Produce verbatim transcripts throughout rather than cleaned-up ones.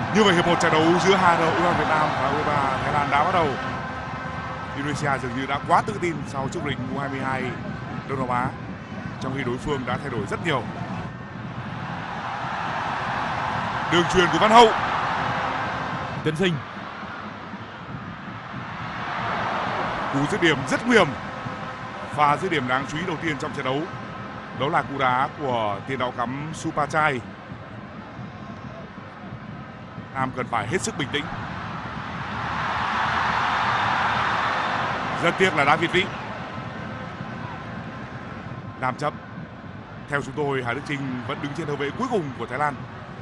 Như vậy hiệp một trận đấu giữa hai đội u hai ba Việt Nam và u hai ba Thái Lan đã bắt đầu. Indonesia dường như đã quá tự tin sau trước đỉnh u hai hai Đông Nam Á, trong khi đối phương đã thay đổi rất nhiều. Đường chuyền của Văn Hậu. Tấn Sinh. Cú dứt điểm rất nguy hiểm. Và dứt điểm đáng chú ý đầu tiên trong trận đấu đó là cú đá của tiền đạo cắm Supachai. Nam cần phải hết sức bình tĩnh. Rất tiếc là đá việt vị. Nam chấp. Theo chúng tôi, Hà Đức Chinh vẫn đứng trên hậu vệ cuối cùng của Thái Lan.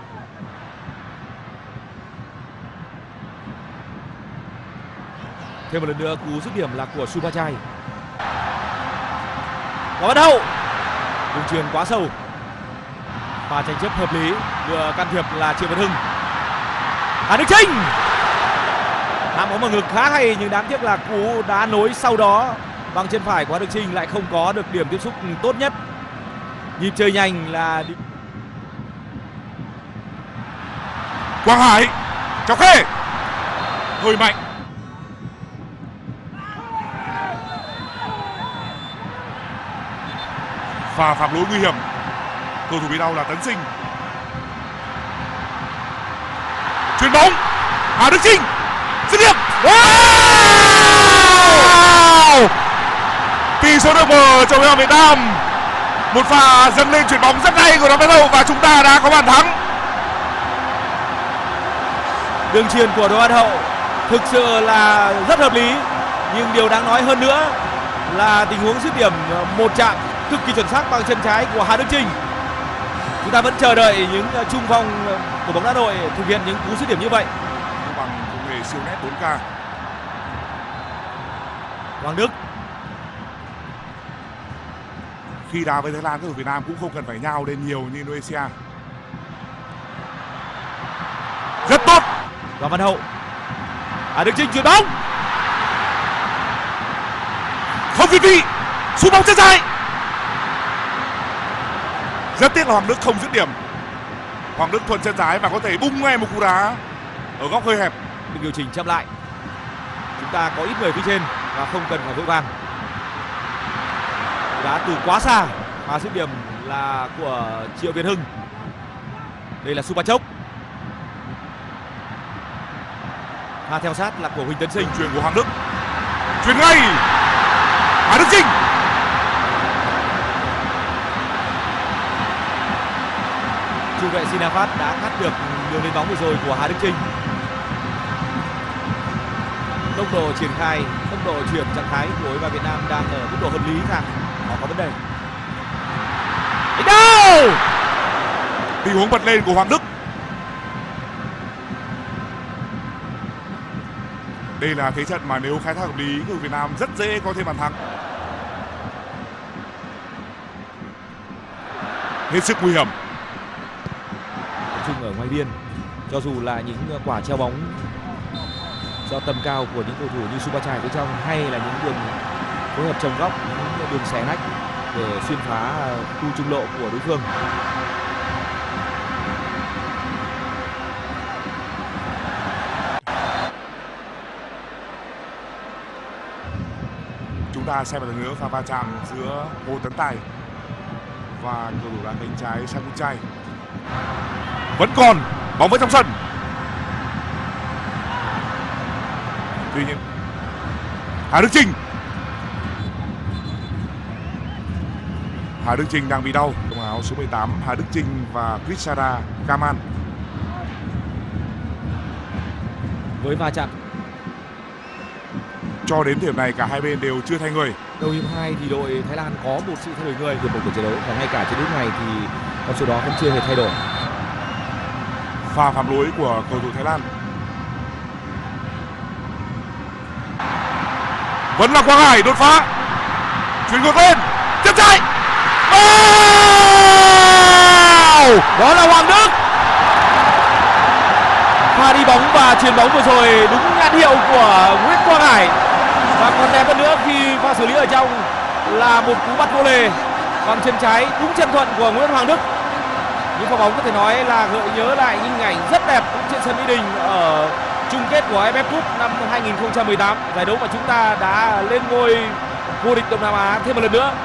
Thêm một lần nữa cú dứt điểm là của Supachai. Và bắt đầu đường chuyền quá sâu. Và tranh chấp hợp lý, vừa can thiệp là Triệu Việt Hưng. Hà Đức Chinh. Ham bóng vào ngực khá hay, nhưng đáng tiếc là cú đá nối sau đó bằng chân phải của Hà Đức Chinh lại không có được điểm tiếp xúc tốt nhất. Nhịp chơi nhanh là Quang Hải. Chọc khe. Hơi mạnh. Và phạm lỗi nguy hiểm. Cầu thủ bị đau là Tấn Sinh. Chuyền bóng. Hà Đức Chinh. Dứt điểm. Wow! Tỷ số được mở cho u hai ba Việt Nam. Một pha dâng lên chuyền bóng rất hay của Đoàn Văn Hậu và chúng ta đã có bàn thắng. Đường chuyền của Đoàn Văn Hậu thực sự là rất hợp lý, nhưng điều đáng nói hơn nữa là tình huống dứt điểm một chạm cực kỳ chuẩn xác bằng chân trái của Hà Đức Chinh. Chúng ta vẫn chờ đợi những trung phong của bóng đá đội thực hiện những cú dứt điểm như vậy. Bằng công nghệ siêu nét bốn K. Hoàng Đức. Khi đá với Thái Lan, các cầu thủ Việt Nam cũng không cần phải nhào lên nhiều như Indonesia. Rất tốt. Đoàn Văn Hậu. Hà Đức Chinh chuyền bóng. Không việt vị. Sút bóng chân trái. Rất tiếc là Hoàng Đức không dứt điểm. Hoàng Đức thuận chân trái và có thể bung ngay một cú đá ở góc hơi hẹp. Được điều chỉnh chậm lại. Chúng ta có ít người phía trên và không cần phải vội vàng. Đá từ quá xa và dứt điểm là của Triệu Việt Hưng. Đây là Supachok. Pha theo sát là của Huỳnh Tấn Sinh. Chuyền của Hoàng Đức. Chuyền ngay. Hà Đức Chinh. Trung vệ Sinaphat đã cắt được đường lên bóng vừa rồi của Hà Đức Chinh. Tốc độ triển khai, tốc độ chuyển trạng thái của u hai ba Việt Nam đang ở mức độ hợp lý rằng họ có vấn đề. Đánh đâu! Tình huống bật lên của Hoàng Đức. Đây là thế trận mà nếu khai thác hợp lý, người Việt Nam rất dễ có thêm bàn thắng. Hết sức nguy hiểm. Tập trung ở ngoài biên, cho dù là những quả treo bóng do tầm cao của những cầu thủ như Supachai phía trong, hay là những đường phối hợp trồng góc, những đường xé nách để xuyên phá khu trung lộ của đối phương. Chúng ta xem một lần nữa pha va chạm giữa Hồ Tấn Tài và cầu thủ đá cánh trái Sakuchai. Vẫn còn bóng vẫn trong sân. Tuy nhiên Hà Đức Chinh. Hà Đức Chinh đang bị đau. Đồng áo số mười tám Hà Đức Chinh và Krishara Kaman. Với va chạm, cho đến thời điểm này cả hai bên đều chưa thay người. đầu hiệp hai thì đội Thái Lan có một sự thay đổi người hiệp một của trận đấu, và ngay cả trận đấu này thì con số đó vẫn chưa hề thay đổi. Pha phạm lỗi của cầu thủ Thái Lan. Vẫn là Quang Hải đột phá. Chuyền ngược lên. Chân trái. Oh! Đó là Hoàng Đức. Pha đi bóng và chuyền bóng vừa rồi đúng nhãn hiệu của Nguyễn Quang Hải. Và còn đẹp hơn nữa khi pha xử lý ở trong là một cú bắt vô lề bằng chân trái đúng chân thuận của Nguyễn Hoàng Đức. Những pha bóng có thể nói là gợi nhớ lại những hình ảnh rất đẹp trên sân Mỹ Đình ở chung kết của a ép ép Cup năm hai nghìn không trăm mười tám, giải đấu mà chúng ta đã lên ngôi vô địch Đông Nam Á thêm một lần nữa.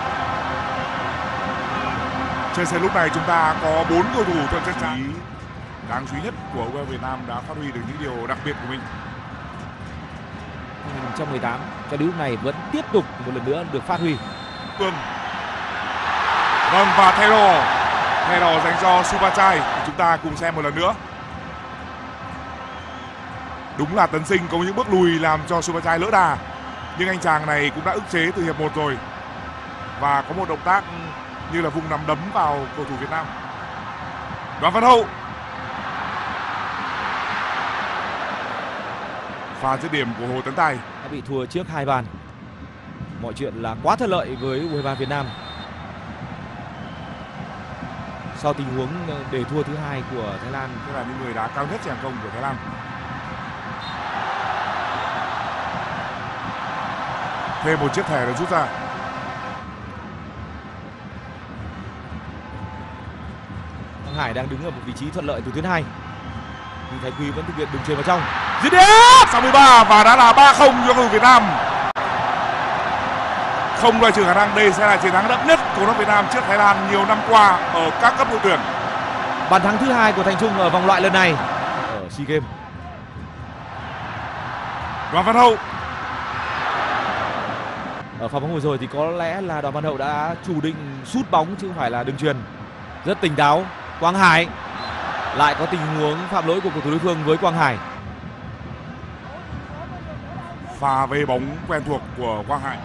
Trên sân lúc này chúng ta có bốn cầu thủ thuận chân trái đáng chú ý nhất của u hai ba Việt Nam đã phát huy được những điều đặc biệt của mình. hai nghìn không trăm mười tám cho đến lúc này vẫn tiếp tục một lần nữa được phát huy. Cường. Vâng, và thay đồ thay đồ dành cho Supachai. Chúng ta cùng xem một lần nữa. Đúng là Tấn Sinh có những bước lùi làm cho Supachai lỡ đà, nhưng anh chàng này cũng đã ức chế từ hiệp một rồi và có một động tác như là vùng nắm đấm vào cầu thủ Việt Nam. Đoàn Văn Hậu. Pha dứt điểm của Hồ Tấn Tài đã bị thua trước hai bàn. Mọi chuyện là quá thuận lợi với u hai ba Việt Nam sau tình huống để thua thứ hai của Thái Lan. Thế là những người đá cao nhất trên hàng công của Thái Lan. Thêm một chiếc thẻ được rút ra. Quang Hải đang đứng ở một vị trí thuận lợi từ tuyến hai, nhưng Thái Quý vẫn thực hiện đường chuyền vào trong. Dứt điểm sáu mươi ba và đã là ba không cho cầu thủ Việt Nam. Không loại trừ khả năng đây sẽ là chiến thắng đậm nhất của đội Việt Nam trước Thái Lan nhiều năm qua ở các cấp đội tuyển. Bàn thắng thứ hai của Thành Trung ở vòng loại lần này ở SEA Games. Đoàn Văn Hậu. Ở pha bóng vừa rồi thì có lẽ là Đoàn Văn Hậu đã chủ định sút bóng chứ không phải là đường chuyền. Rất tỉnh táo. Quang Hải lại có tình huống phạm lỗi của cầu thủ đối phương với Quang Hải. Pha về bóng quen thuộc của Quang Hải.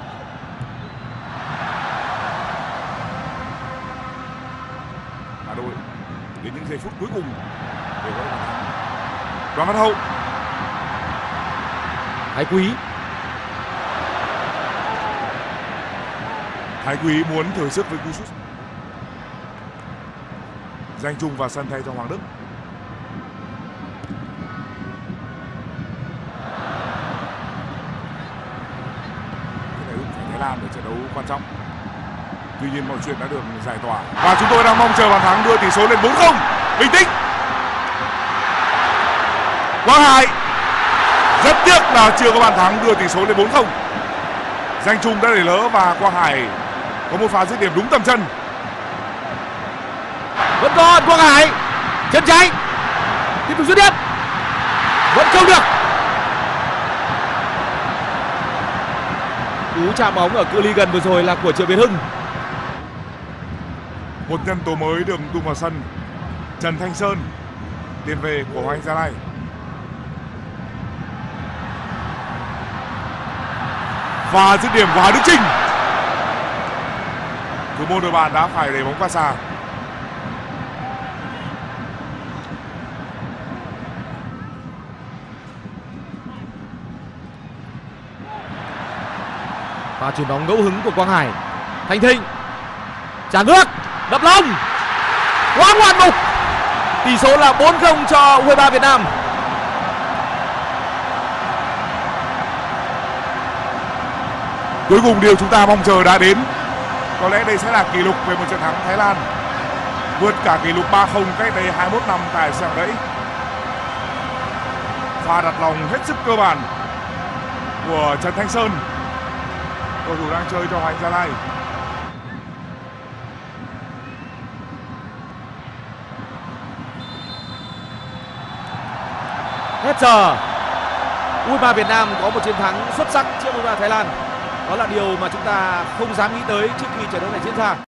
Hà Nội đến những giây phút cuối cùng để có bàn thắng. Đoàn Văn Hậu. Thái Quý. Thái Quý muốn thử sức với cú sút. Danh Trung vào sân thay cho Hoàng Đức. Cái này phải Thái Lan để trận đấu quan trọng. Tuy nhiên mọi chuyện đã được giải tỏa và chúng tôi đang mong chờ bàn thắng đưa tỷ số lên bốn không. Bình tĩnh. Quang Hải. Rất tiếc là chưa có bàn thắng đưa tỷ số lên bốn không. Danh Trung đã để lỡ và Quang Hải có một pha dứt điểm đúng tầm chân. Vẫn còn Quang Hải, chân trái tiếp tục dứt điểm, vẫn không được. Cú chạm bóng ở cự ly gần vừa rồi là của Triệu Việt Hưng. Một nhân tố mới được tung vào sân. Trần Thanh Sơn, tiền vệ của Hoàng Anh Gia Lai. Và dứt điểm của Hà Đức Chinh. Thủ môn đội bạn đã phải để bóng qua xa. Và chuyền bóng ngẫu hứng của Quang Hải. Thành Thịnh trả nước, đập lông, quá ngoạn mục. Tỷ số là bốn không cho u hai ba Việt Nam. Cuối cùng điều chúng ta mong chờ đã đến. Có lẽ đây sẽ là kỷ lục về một trận thắng Thái Lan, vượt cả kỷ lục ba không cách đây hai mươi mốt năm tại Sàng Đẫy. Pha đặt lòng hết sức cơ bản của Trần Thanh Sơn, cầu thủ đang chơi cho Hoàng Anh Gia Lai. Hết giờ. u hai ba Việt Nam có một chiến thắng xuất sắc trước u hai ba Thái Lan. Đó là điều mà chúng ta không dám nghĩ tới trước khi trận đấu này diễn ra.